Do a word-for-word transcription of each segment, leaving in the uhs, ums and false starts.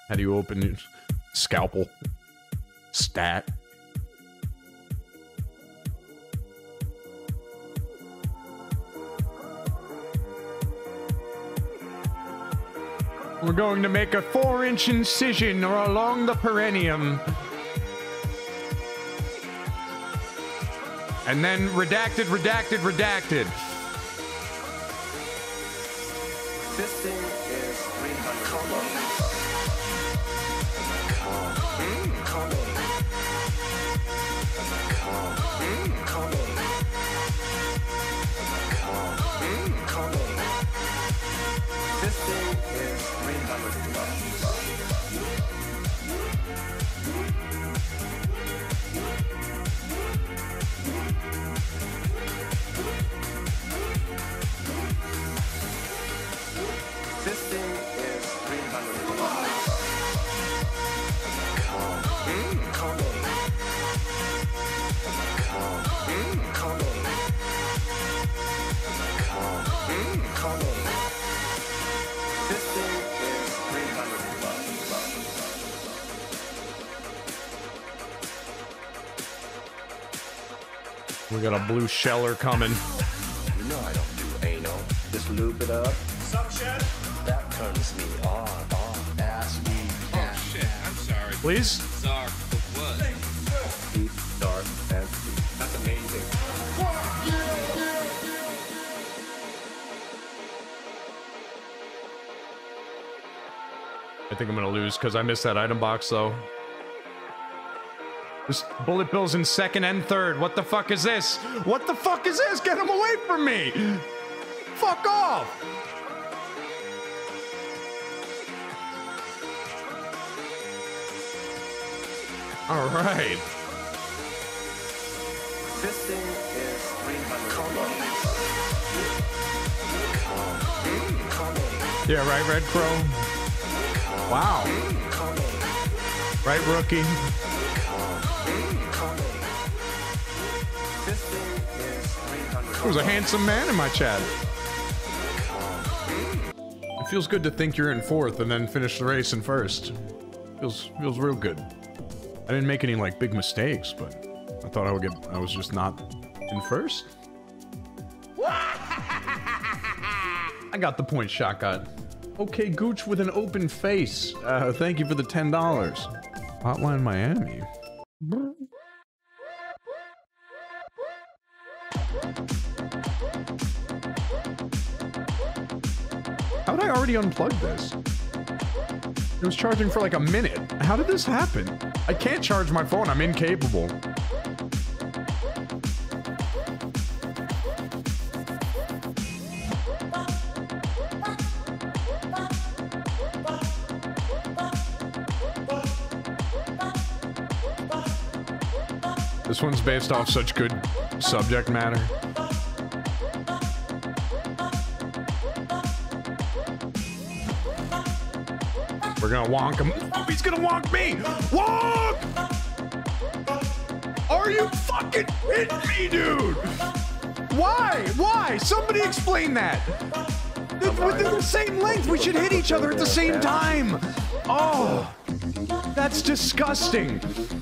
How do you open it? Scalpel. Stat. We're going to make a four-inch incision along the perineum. And then redacted, redacted, redacted. This thing is three hundred combo. Mm, combo. Mm, combo. Mm, combo. This thing is three hundred This thing is three hundred Mm, combo. Mm, combo. Mm, combo. This thing is three hundred We got a blue sheller coming. You know I don't do anal. Just lube it up. Suck shit? That turns me on, on, ass, me, Oh shit, I'm sorry. Please? Sorry for what? deep, dark, and deep. That's amazing. I think I'm gonna lose because I missed that item box though. This bullet bill's in second and third. What the fuck is this? What the fuck is this? Get him away from me! Fuck off! All right. This thing is three hundred combo. Mm, combo. Yeah, right, Red Crow. Wow. Mm, combo. Right, Rookie. Mm, combo. This thing is three hundred There was a handsome man in my chat. It feels good to think you're in fourth and then finish the race in first. Feels feels real good. I didn't make any like big mistakes, but I thought I would get. I was just not in first. I got the point, Shotgun. Okay, Gooch with an open face. Uh, thank you for the ten dollars. Hotline Miami. How did I already unplug this? It was charging for like a minute. How did this happen? I can't charge my phone. I'm incapable. This one's based off such good subject matter. We're gonna wonk him. Oh, he's gonna wonk me! Wonk! Are you fucking kidding me, dude? Why? Why? Somebody explain that. Within the same length, we should hit each other at the same time. Oh, that's disgusting.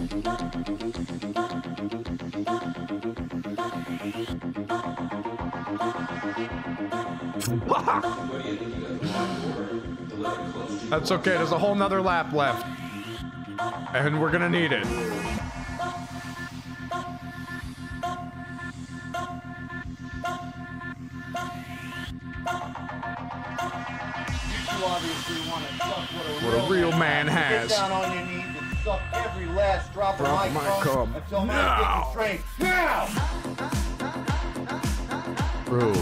That's okay, there's a whole nother lap left. And we're gonna need it. What a real man has. Get down on your knees and suck every last drop of Drop my my cum cum. until my Now. dick is straight. Now! Bro.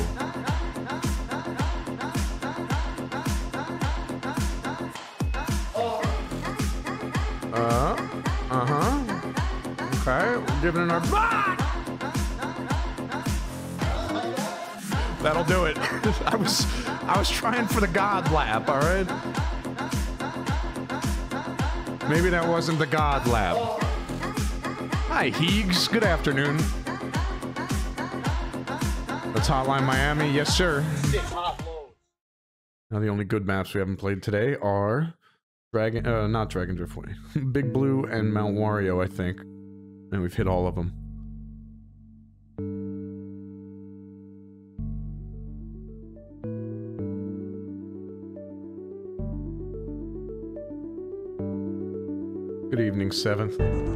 Uh, uh-huh. Okay, we're giving it our... Ah! That'll do it. I was I was trying for the God lap, all right? Maybe that wasn't the God lap. Hi, Heegs. Good afternoon. That's Hotline Miami. Yes, sir. Now the only good maps we haven't played today are Dragon, uh, not Dragon Driftway. Big Blue and Mount Wario, I think. And we've hit all of them. Good evening, Seventh.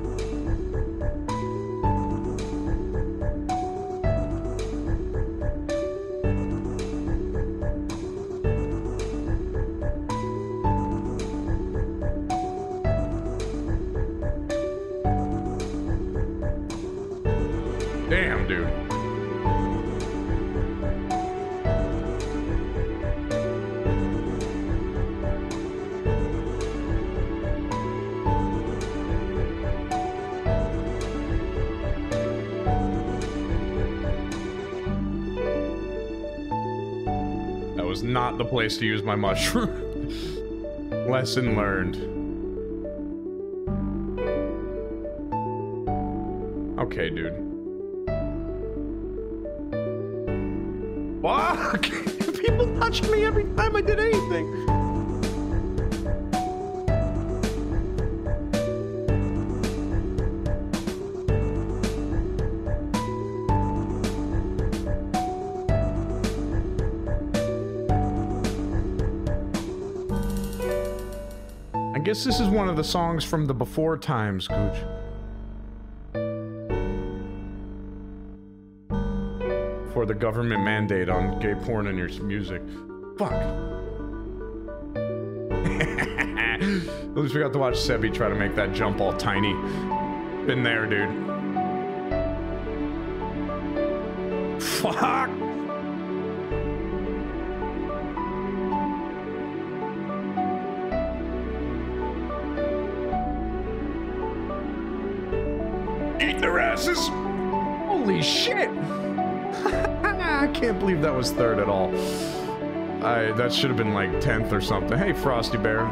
Damn, dude. That was not the place to use my mushroom. Lesson learned. Okay, dude. Fuck! People touched me every time I did anything. I guess this is one of the songs from the before times, Gooch. For the government mandate on gay porn in your music. Fuck. At least we got to watch Sebi try to make that jump all tiny. Been there, dude. Fuck. Eat their asses. Holy shit. I can't believe that was third at all. I that should have been like tenth or something. Hey, Frosty Bear.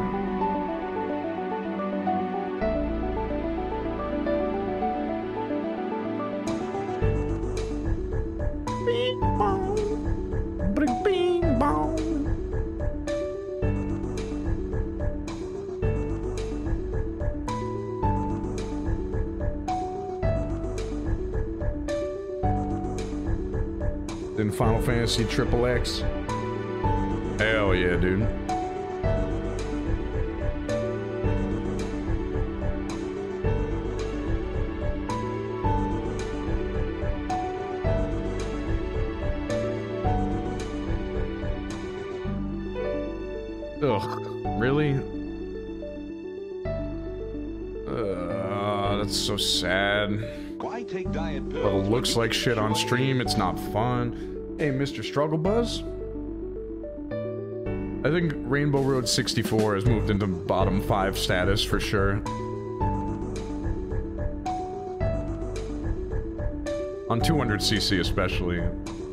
Bing bong. Bing bing bong. In Final Fantasy Triple X. Hell yeah, dude. Ugh, really? Uh, that's so sad. Why take diet pills? But it looks like shit on stream, it's not fun. Hey, Mister Struggle Buzz? I think Rainbow Road sixty-four has moved into bottom five status for sure. On two hundred C C especially.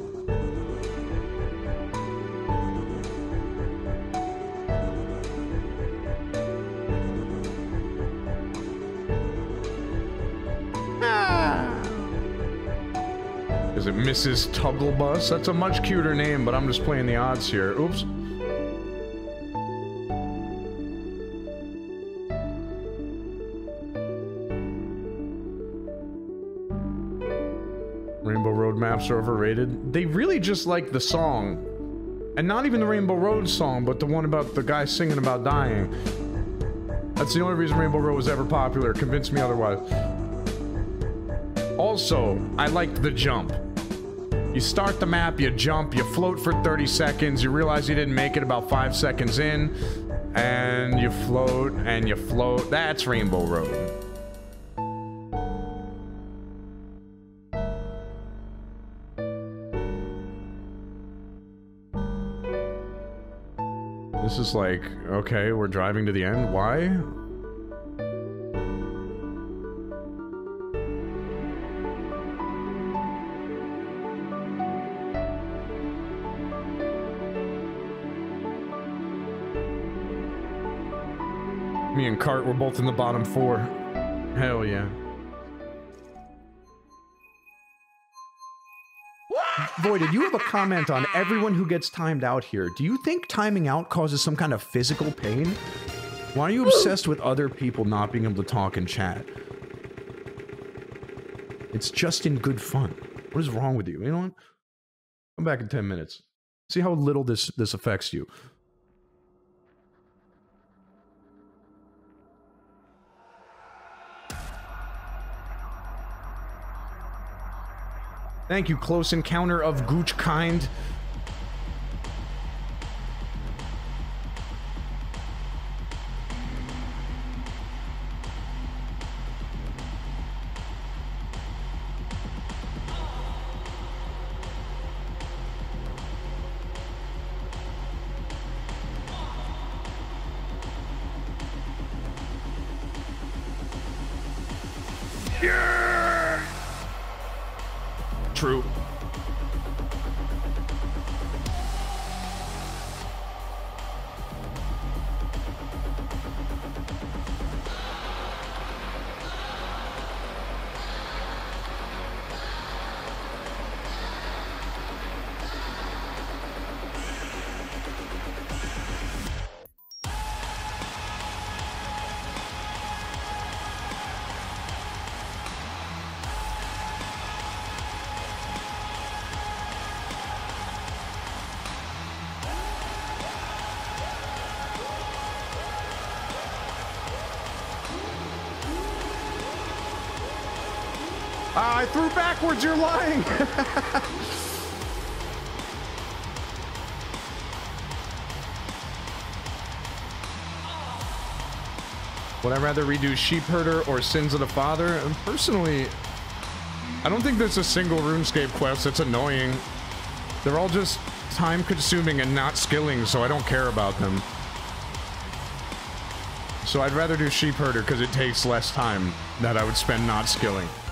Is it Missus Tugglebus? That's a much cuter name, but I'm just playing the odds here. Oops. Rainbow Road maps are overrated. They really just like the song. And not even the Rainbow Road song, but the one about the guy singing about dying. That's the only reason Rainbow Road was ever popular. Convince me otherwise. Also, I liked the jump. You start the map, you jump, you float for thirty seconds, you realize you didn't make it about five seconds in, and you float, and you float. That's Rainbow Road. This is like, okay, we're driving to the end. Why? Me and Cart were both in the bottom four. Hell yeah. Voided, you have a comment on everyone who gets timed out here. Do you think timing out causes some kind of physical pain? Why are you obsessed with other people not being able to talk and chat? It's just in good fun. What is wrong with you? You know what? Come back in ten minutes. See how little this this affects you. Thank you, Close Encounter of Gooch Kind. Yeah! True. Ah, I threw backwards, you're lying! Would I rather redo Sheep Herder or Sins of the Father? And personally, I don't think there's a single RuneScape quest that's annoying. They're all just time-consuming and not skilling, so I don't care about them. So I'd rather do Sheep Herder because it takes less time that I would spend not skilling.